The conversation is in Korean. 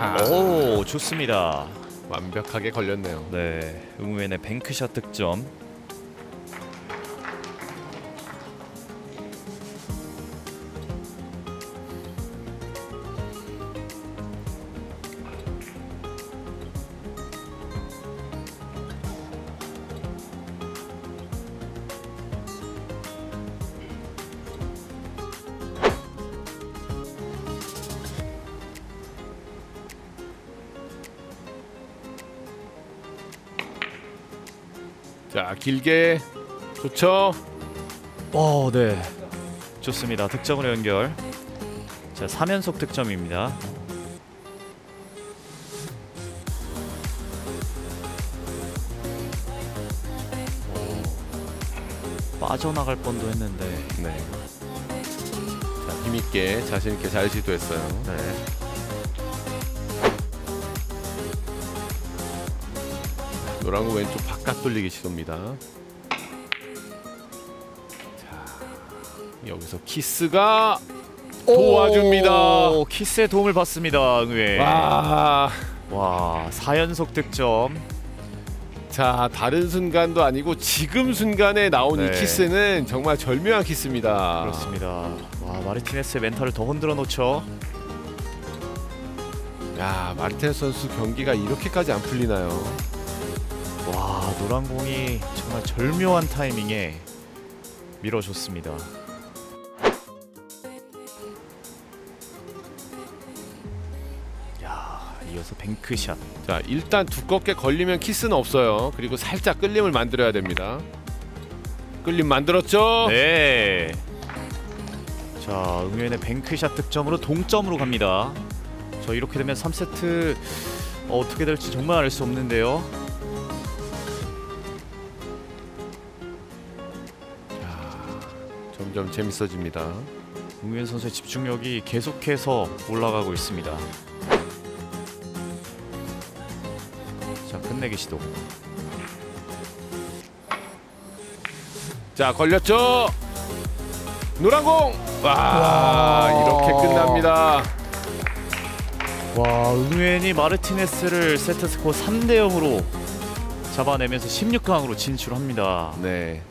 자, 오, 좋습니다. 완벽하게 걸렸네요. 네, 응우엔의 뱅크샷 득점. 자, 길게 좋죠. 네, 좋습니다. 득점으로 연결. 자, 3연속 득점입니다. 빠져나갈 뻔도 했는데. 네. 자, 힘있게 자신있게 잘 시도했어요. 네. 노랑우 왼쪽 바깥 돌리기 시도입니다. 자, 여기서 키스가 도와줍니다. 오, 키스의 도움을 받습니다. 응우엔. 와, 4연속 득점. 자, 다른 순간도 아니고 지금 순간에 나온 이 네. 키스는 정말 절묘한 키스입니다. 그렇습니다. 와, 마르티네스의 멘탈을 더 흔들어 놓죠. 야, 마르티네스 선수 경기가 이렇게까지 안 풀리나요? 와, 노란 공이 정말 절묘한 타이밍에 밀어줬습니다. 야, 이어서 뱅크샷. 자, 일단 두껍게 걸리면 키스는 없어요. 그리고 살짝 끌림을 만들어야 됩니다. 끌림 만들었죠? 네. 자, 응우엔의 뱅크샷 득점으로 동점으로 갑니다. 저 이렇게 되면 3세트 어떻게 될지 정말 알 수 없는데요. 점점 재밌어집니다. 응우엔 선수의 집중력이 계속해서 올라가고 있습니다. 자, 끝내기 시도. 자, 걸렸죠? 노란공! 와, 이렇게 끝납니다. 와, 응우엔이 마르티네스를 세트스코어 3대 0으로 잡아내면서 16강으로 진출합니다. 네,